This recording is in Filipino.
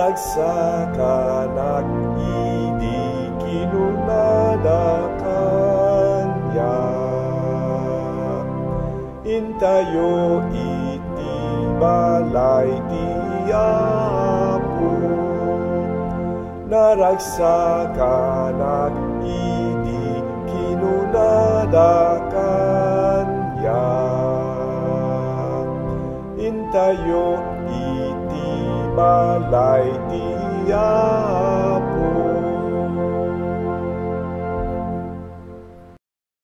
naragsakan idi kinunada kanya. Intayo iti balay ti Apo, naragsakan idi kinunada kanya. Intayo iti balay ti Apo.